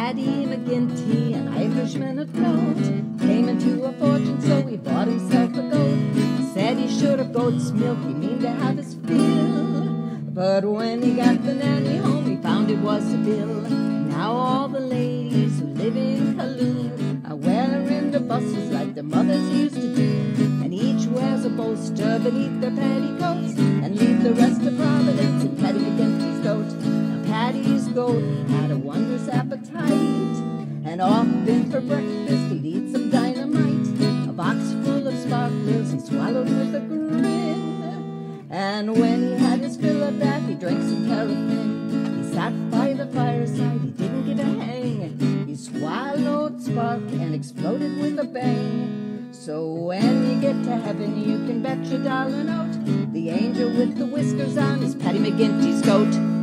Paddy McGinty, an Irishman of note, came into a fortune, so he bought himself a goat. Said he should have goat's milk, he mean to have his fill. But when he got the nanny home, he found it was a bill. Now all the ladies who live in Kaloon are wearing the buses like their mothers used to do, and each wears a bolster beneath their petticoats, and leave the rest of Providence in Paddy McGinty's goat. Now Paddy's goat had a wondrous appetite, and often for breakfast he'd eat some dynamite. A box full of sparklers he swallowed with a grin, and when he had his fill of that, he drank some paraffin. He sat by the fireside, he didn't give a hang. He swallowed spark and exploded with a bang. So when you get to heaven, you can bet your dollar note the angel with the whiskers on is Paddy McGinty's goat.